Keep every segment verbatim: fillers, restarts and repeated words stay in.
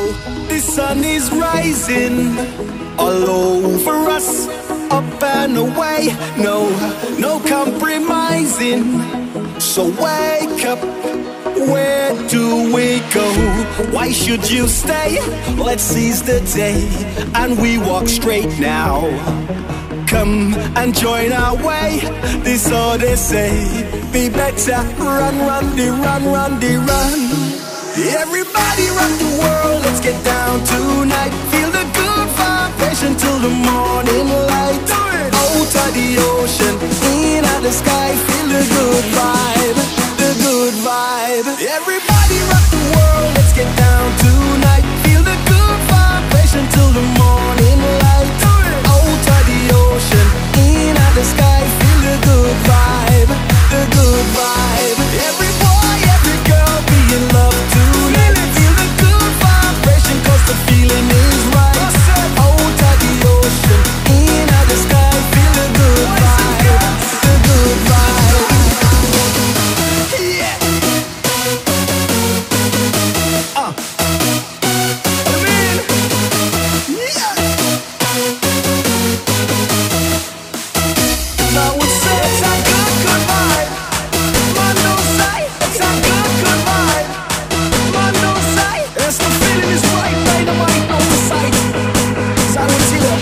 the sun is rising all over us, up and away. No, no compromising. So wake up, where do we go? Why should you stay? Let's seize the day and we walk straight now. Come and join our way, this all they say. Be better, run, run, the run, run, the run. Everybody rock the world, let's get down tonight. Feel the good vibration till the morning light. Out of the ocean, in at the sky. Feel the good vibe, the good vibe. Everybody rock the world, let's get down tonight. Feel the good vibration till the morning light. Out of the ocean, in at the sky. Feel the good vibe, the good vibe. Every boy, every girl be in love tonight. Feel the good vibration, cause the feeling is right. Out of the ocean, in at the sky. Feel the good vibe, the good vibe. Yeah. Uh. Come in. Yeah. Now it's it's a good, good vibe. Man, no say, it's a good, good vibe. Man, no say, it's the feeling is right. Dynamite on the side. So I will see you.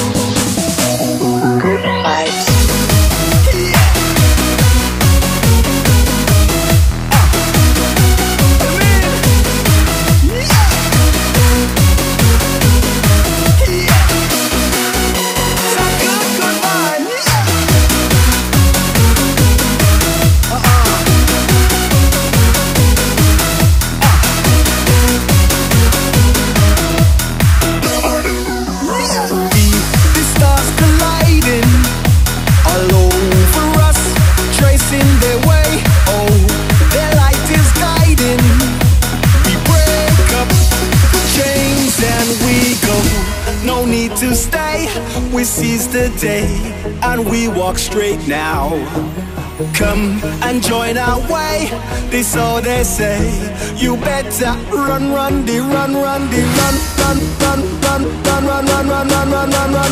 Good vibes. Yeah. Uh. Come in. Yeah. Yeah. It's a good, good vibe. Yeah. The stars colliding all over us, tracing their way. Oh, their light is guiding. We break up the chains and we go. No need to stay. We seize the day and we walk straight now. Come and join our way, this all they say. You better run, run, the run, run, the run, run, run, run, run, run, run, run, run, run, run, run,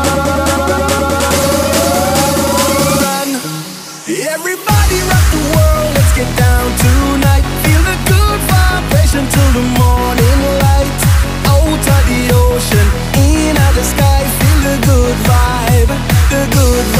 run. Everybody rock the world, let's get down tonight. Feel the good vibration till the morning light. Out of the ocean, in at the sky. Feel the good vibe, the good